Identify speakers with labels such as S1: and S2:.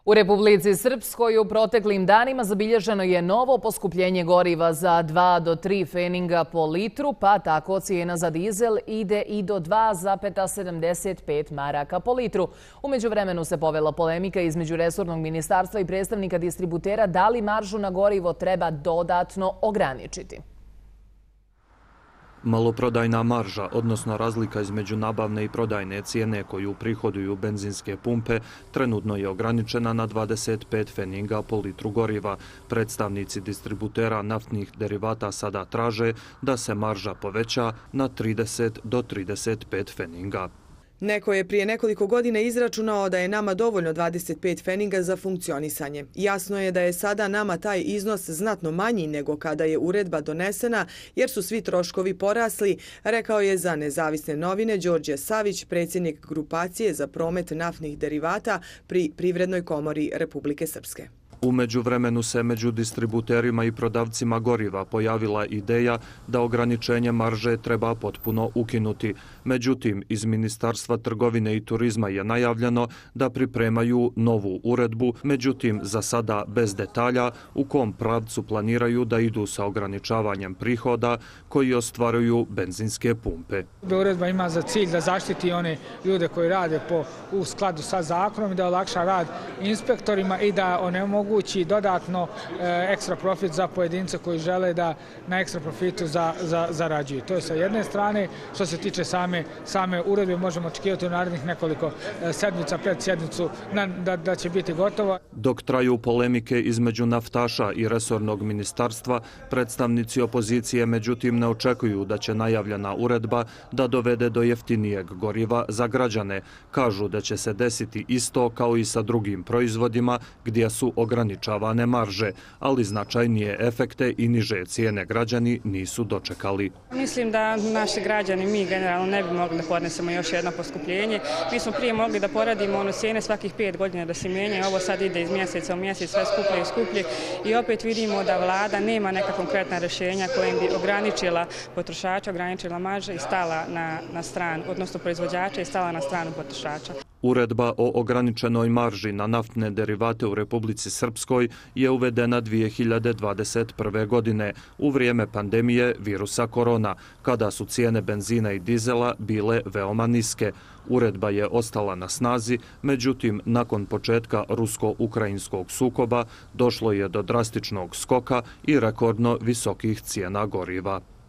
S1: U Republici Srpskoj u proteklim danima zabilježeno je novo poskupljenje goriva za 2 do 3 feninga po litru, pa tako cijena za dizel ide i do 2,75 maraka po litru. U međuvremenu se povela polemika između resornog ministarstva i predstavnika distributera da li maržu na gorivo treba dodatno ograničiti.
S2: Maloprodajna marža, odnosno razlika između nabavne i prodajne cijene koju prihoduju benzinske pumpe, trenutno je ograničena na 25 feninga po litru goriva. Predstavnici distributera naftnih derivata sada traže da se marža poveća na 30 do 35 feninga.
S3: Neko je prije nekoliko godina izračunao da je nama dovoljno 25 feninga za funkcionisanje. Jasno je da je sada nama taj iznos znatno manji nego kada je uredba donesena, jer su svi troškovi porasli, rekao je za Nezavisne novine Đorđe Savić, predsjednik grupacije za promet naftnih derivata pri Privrednoj komori Republike Srpske.
S2: U međuvremenu se među distributerima i prodavcima goriva pojavila ideja da ograničenje marže treba potpuno ukinuti. Međutim, iz Ministarstva trgovine i turizma je najavljeno da pripremaju novu uredbu, međutim za sada bez detalja u kom pravcu planiraju da idu sa ograničavanjem prihoda koji ostvaruju benzinske pumpe.
S4: Uredba ima za cilj da zaštiti one ljude koji rade u skladu sa zakonom i da olakša rad inspektorima i da onemogući dodatno ekstra profit za pojedince koji žele da na ekstra profitu zarađuju. To je sa jedne strane. Što se tiče same uredbe, možemo očekivati u narednih nekoliko sedmica pred sjednicu da će biti gotovo.
S2: Dok traju polemike između naftaša i resornog ministarstva, predstavnici opozicije međutim ne očekuju da će najavljena uredba da dovede do jeftinijeg goriva za građane. Kažu da će se desiti isto kao i sa drugim proizvodima gdje su ograničavane marže, ali značajnije efekte i niže cijene građani nisu dočekali.
S5: Mislim da naši građani, mi generalno ne bi mogli da podnesemo još jedno poskupljenje. Mi smo prije mogli da poradimo cijene svakih 5 godina da se mijenjaju, ovo sad ide iz mjeseca u mjesec sve skuplje i skuplje i opet vidimo da vlada nema neka konkretna rješenja kojim bi ograničila potrošača, ograničila marže i stala na stranu, odnosno proizvođača i stala na stranu potrošača.
S2: Uredba o ograničenoj marži na naftne derivate u Republici Srpskoj je uvedena 2021. godine u vrijeme pandemije virusa korona, kada su cijene benzina i dizela bile veoma niske. Uredba je ostala na snazi, međutim, nakon početka rusko-ukrajinskog sukoba došlo je do drastičnog skoka i rekordno visokih cijena goriva.